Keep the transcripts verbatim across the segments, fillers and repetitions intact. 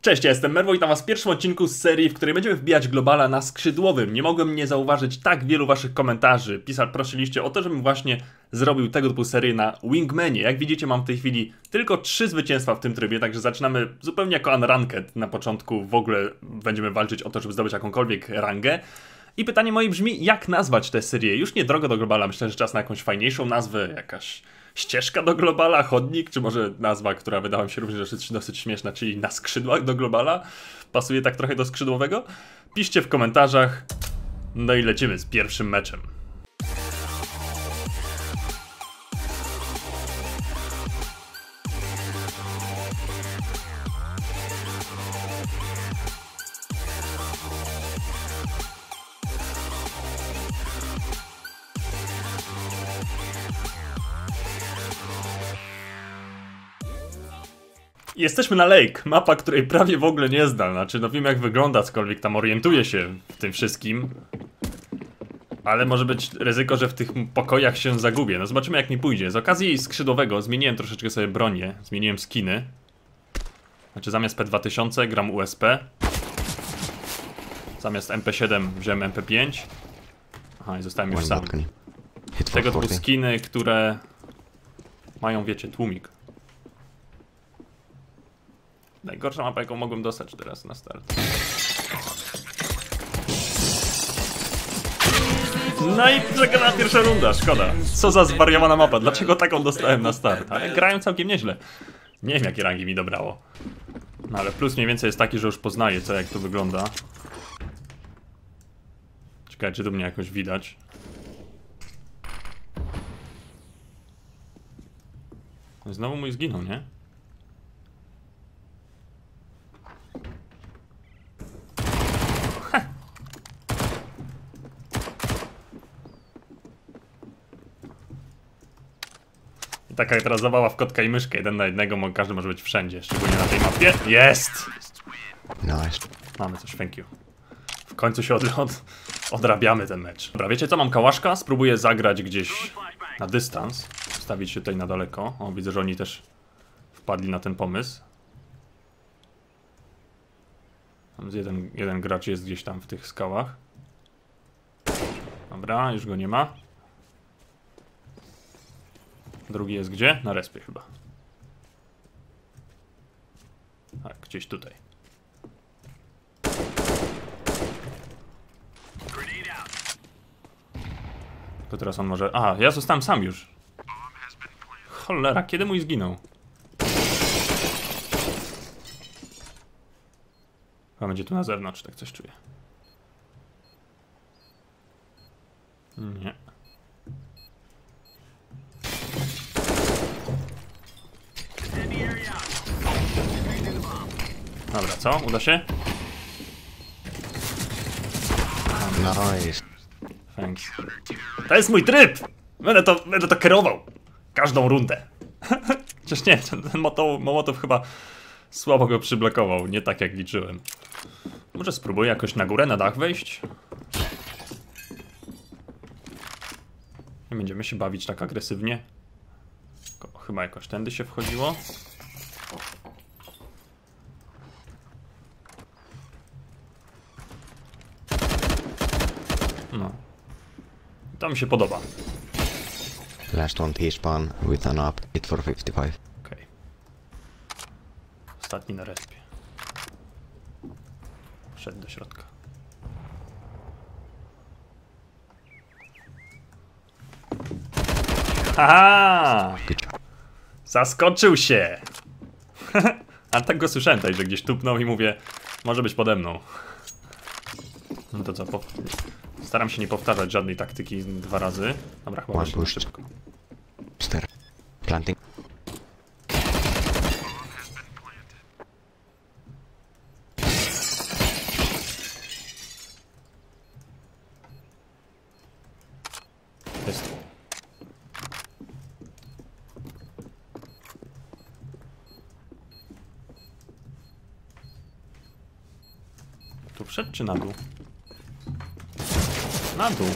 Cześć, ja jestem Merwo i witam was w pierwszym odcinku z serii, w której będziemy wbijać globala na skrzydłowym. Nie mogłem nie zauważyć tak wielu waszych komentarzy. Pisar, prosiliście o to, żebym właśnie zrobił tego typu serię na Wingmanie. Jak widzicie, mam w tej chwili tylko trzy zwycięstwa w tym trybie, także zaczynamy zupełnie jako unranked. Na początku w ogóle będziemy walczyć o to, żeby zdobyć jakąkolwiek rangę. I pytanie moje brzmi, jak nazwać tę serię? Już nie drogo do globala, myślę, że czas na jakąś fajniejszą nazwę, jakaś ścieżka do globala, chodnik, czy może nazwa, która wydała mi się również dosyć, dosyć śmieszna, czyli na skrzydłach do globala. Pasuje tak trochę do skrzydłowego? Piszcie w komentarzach. No i lecimy z pierwszym meczem. Jesteśmy na Lake, mapa, której prawie w ogóle nie znam. Znaczy, no wiem jak wygląda, cokolwiek tam orientuję się w tym wszystkim. Ale może być ryzyko, że w tych pokojach się zagubię. No zobaczymy jak mi pójdzie. Z okazji skrzydłowego zmieniłem troszeczkę sobie bronię. Zmieniłem skiny. Znaczy zamiast P dwa tysiące gram U S P. Zamiast M P siedem wziąłem M P pięć. Aha, i zostałem już sam. Tego typu skiny, które mają, wiecie, tłumik. Najgorsza mapa, jaką mogłem dostać teraz na start. No i przegrana pierwsza runda, szkoda. Co za zwariowana mapa, dlaczego taką dostałem na start? Ale grają całkiem nieźle. Nie wiem jakie rangi mi dobrało. No ale plus mniej więcej jest taki, że już poznaję co, jak to wygląda. Czekaj, czy tu mnie jakoś widać. Znowu mój zginął, nie? Taka teraz zabawa w kotka i myszkę, jeden na jednego, każdy może być wszędzie, szczególnie na tej mapie. Jest! Nice. Mamy coś, thank you. W końcu się od, od, odrabiamy ten mecz. Dobra, wiecie co, mam kałaszka, spróbuję zagrać gdzieś na dystans. Wstawić się tutaj na daleko. O, widzę, że oni też wpadli na ten pomysł. Jeden, jeden gracz jest gdzieś tam w tych skałach. Dobra, już go nie ma. Drugi jest gdzie? Na respie chyba. Tak, gdzieś tutaj. To teraz on może... A, ja zostałem sam już. Cholera, kiedy mój zginął? Chyba będzie tu na zewnątrz, tak coś czuję. Nie. Dobra, co? Uda się? Nice. Thanks. To jest mój tryb! Będę to, będę to kierował. Każdą rundę. Chociaż nie, ten Mołotow chyba słabo go przyblokował. Nie tak jak liczyłem. Może spróbuję jakoś na górę, na dach wejść? Nie będziemy się bawić tak agresywnie. Chyba jakoś tędy się wchodziło. No. To mi się podoba. Last one T-spawn with an up, hit for fifty-five. Okej. Okay. Ostatni na respie. Wszedł do środka. Haha! Zaskoczył się! A tak go słyszałem tutaj, że gdzieś tupnął i mówię, może być pode mną. No to co, po... staram się nie powtarzać żadnej taktyki dwa razy. Dobra, chyba właśnie szybko. Stair. Planting. Jest. Tu wszedł czy na dół? Na dół.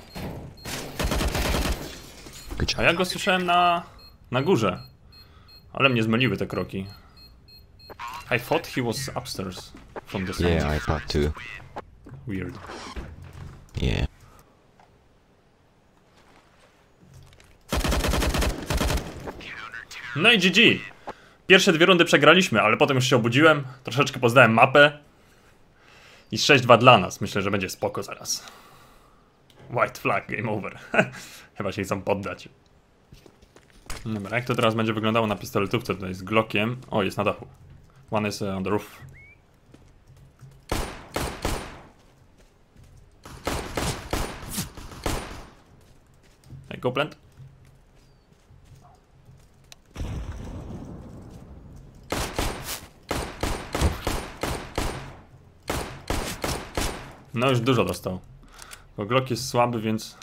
A ja go słyszałem na, na górze. Ale mnie zmyliły te kroki. I thought he was upstairs from the sound. Yeah, I thought too. Weird. Yeah. No i G G. Pierwsze dwie rundy przegraliśmy, ale potem już się obudziłem, troszeczkę poznałem mapę. I sześć dwa dla nas, myślę, że będzie spoko zaraz. White flag, game over. Chyba się chcą poddać. Dobra, jak to teraz będzie wyglądało na pistoletówce tutaj z Glockiem? O, jest na dachu. One is on the roof. Hey, go plant. No już dużo dostał. Bo Glock jest słaby, więc...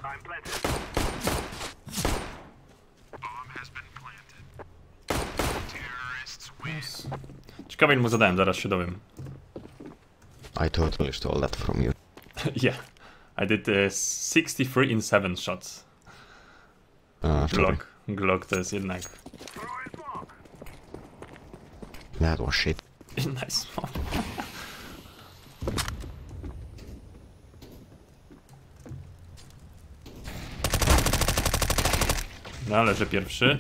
Yes. Ciekawe ile mu zadałem, zaraz się dowiem. I totally stole that from you. Yeah. I did uh, sixty-three in seven shots. Uh, Glock. Glock to jest jednak... That was shit. Nice. No, leży pierwszy.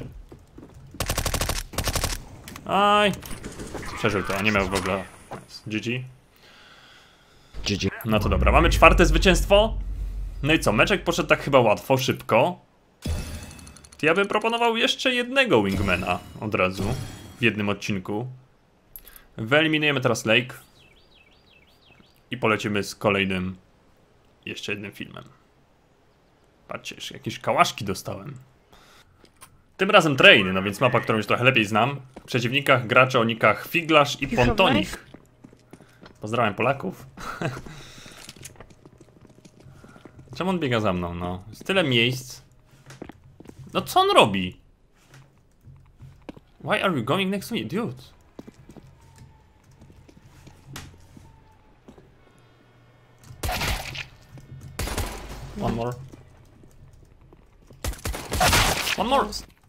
Aj! Przeżył to, a nie miał w ogóle. G G. G G. No to dobra, mamy czwarte zwycięstwo. No i co, meczek poszedł tak chyba łatwo, szybko. To ja bym proponował jeszcze jednego wingmana od razu. W jednym odcinku. Wyeliminujemy teraz Lake. I polecimy z kolejnym jeszcze jednym filmem. Patrzcie, jeszcze jakieś kałaszki dostałem. Tym razem train, no więc mapa, którą już trochę lepiej znam. W przeciwnikach gracze o nikach Figlarz i Pontonik. Pozdrawiam Polaków. Czemu on biega za mną, no? Jest tyle miejsc. No co on robi? Why are you going next to me, dude? One more. One more.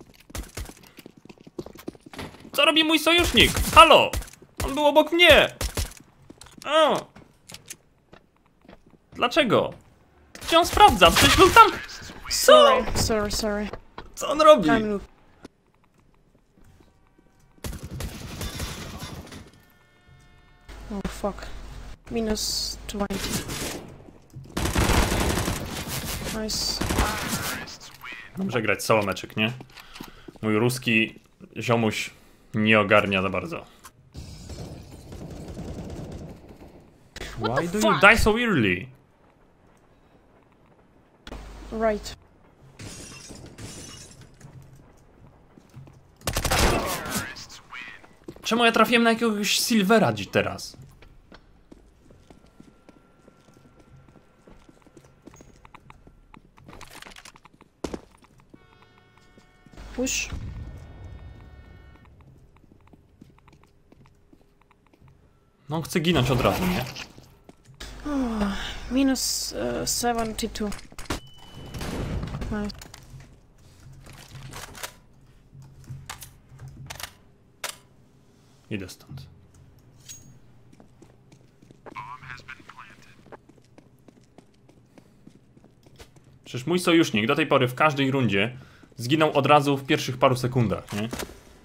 Co robi mój sojusznik? Halo! On był obok mnie! O! Dlaczego? Gdzie on sprawdza? Przecież był tam! Co? Sorry, sorry, sorry. Co on robi? Time loop. Oh fuck. Minus twenty. Nice. Dobrze grać solo meczek, nie? Mój ruski ziomuś nie ogarnia za bardzo. Why do you die so early? Right. Czemu ja trafiłem na jakiegoś Silvera dziś teraz? Push. No on chce ginąć od razu, nie? Oh, minus uh, seventy-two. Nice. Idę stąd. Przecież mój sojusznik do tej pory w każdej rundzie zginął od razu w pierwszych paru sekundach, nie?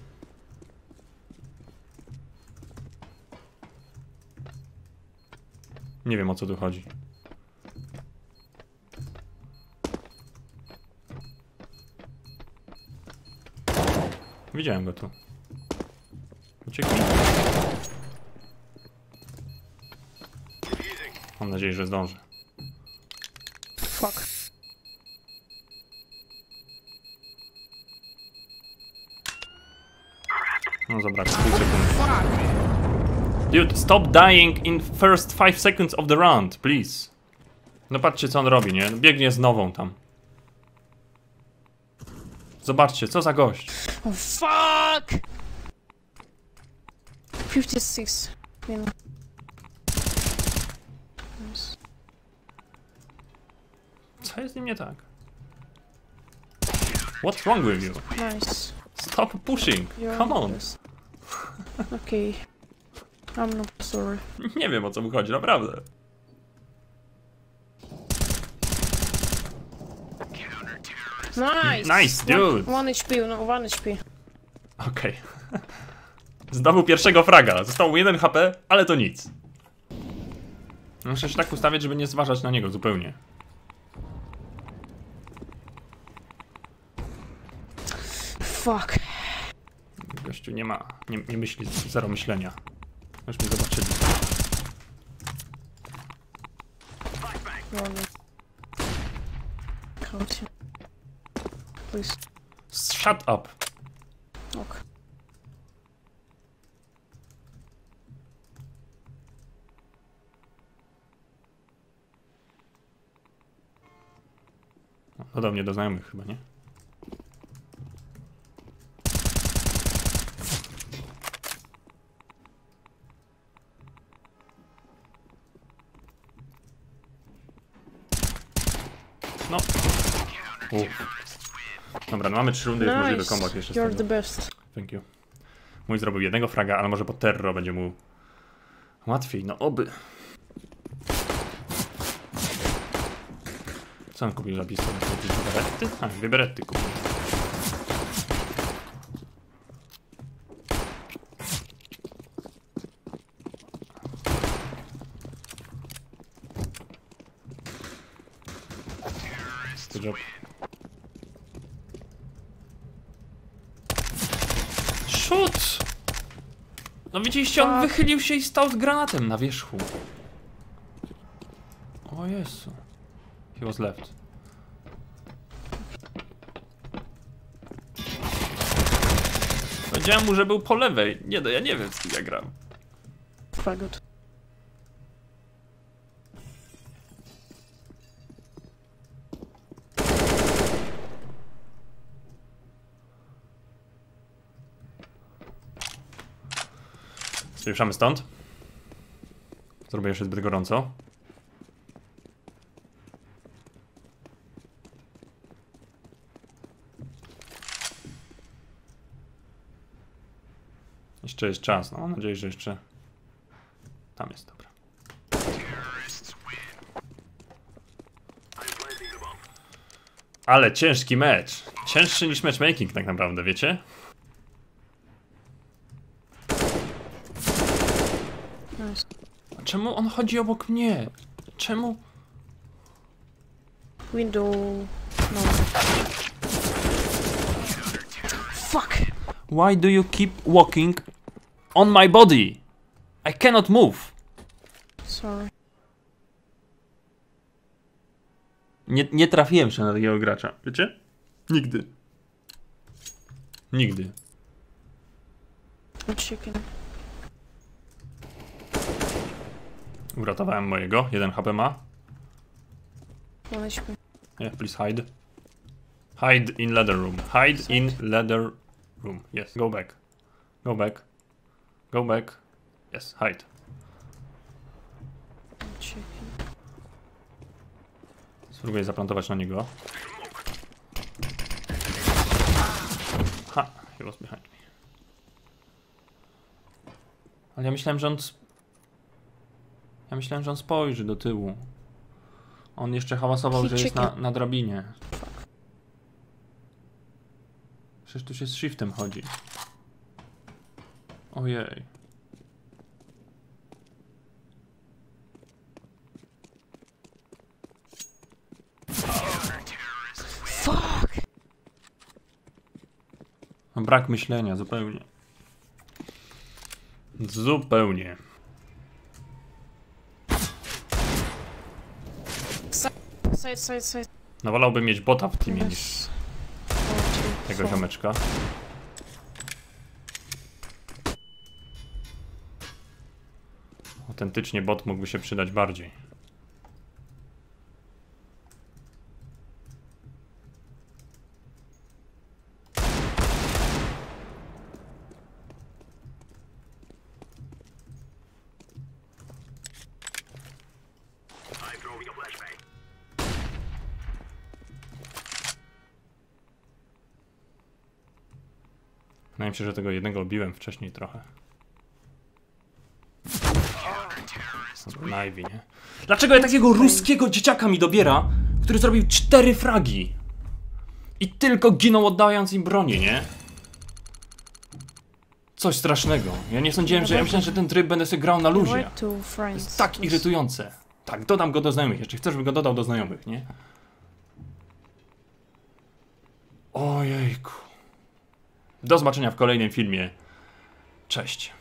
Nie wiem, o co tu chodzi. Widziałem go tu. Uciekli. Mam nadzieję, że zdążę. Fuck. No zabrakło pół sekundy. Dude, stop dying in first five seconds of the round, please. No patrzcie, co on robi, nie? Biegnie z nową tam. Zobaczcie, co za gość. Oh fuck! fifty-six. Minus. Nice. Co jest z nim nie tak? What's wrong with you? Nice. Stop pushing. You're Come on. yes. Okay. I'm not sorry. Nie wiem, o co mu chodzi, naprawdę. Nice! Nice, dude! One, one H P, no, one H P. Okej. Okay. Zdobył pierwszego fraga. Zostało mu jeden H P, ale to nic. Muszę się tak ustawić, żeby nie zważać na niego zupełnie. Fuck. Gościu nie ma, nie, nie myśli, zero myślenia. Już mnie zobaczyli. Rolling. Count you. Please. Shut up. Ok. Dodał mnie do znajomych chyba, nie? No. Uff. Dobra, no mamy trzy rundy, jest możliwy kombat jeszcze. You're the best. Thank you. Mój zrobił jednego fraga, ale może po terro będzie mu łatwiej, no oby. Co on kupił za pistolet? Jakieś wyberety? A, wyberety kupił. Good job. Shoot! No widzieliście, on wychylił się i stał z granatem na wierzchu. O Jezu. He was left. Powiedziałem mu, że był po lewej. Nie no, ja nie wiem, z kim ja gram. Fagot. Spieszamy stąd. Zrobię jeszcze zbyt gorąco. Jeszcze jest czas, no mam nadzieję, że jeszcze... Tam jest, dobra. Ale ciężki mecz. Cięższy niż matchmaking tak naprawdę, wiecie? Nice. A czemu on chodzi obok mnie? Czemu? Window... No. Fuck! Why do you keep walking on my body? I cannot move. Sorry. Nie, nie trafiłem się na takiego gracza, wiecie? Nigdy. Nigdy. No chicken. Uratowałem mojego, jeden H P ma. One H P. Yeah, please hide. Hide in leather room. Hide in leather room. Yes, go back. Go back. Go back. Yes, hide. Chicken. Spróbuję zaplantować na niego. Ha, he was behind me. Ale ja myślałem, że on... Ja myślałem, że on spojrzy do tyłu. On jeszcze hałasował, że jest na, na drabinie. Przecież tu się z shiftem chodzi. Ojej. Fuck! Brak myślenia, zupełnie. Zupełnie. Side, side, side. No wolałbym mieć bota w teamie niż Yes. tego Fuck. ziomeczka. Autentycznie bot mógłby się przydać bardziej. Wydaje mi się, że tego jednego obiłem wcześniej trochę. Navy, nie? Dlaczego ja takiego ruskiego dzieciaka mi dobiera, który zrobił cztery fragi? I tylko ginął oddając im bronię, nie? Coś strasznego. Ja nie sądziłem, że ja myślałem, że ten tryb będę sobie grał na luzie. Invite to To friends. jest tak irytujące. Tak, dodam go do znajomych. Jeszcze chcę, żebym go dodał do znajomych, nie? Ojejku. Do zobaczenia w kolejnym filmie. Cześć.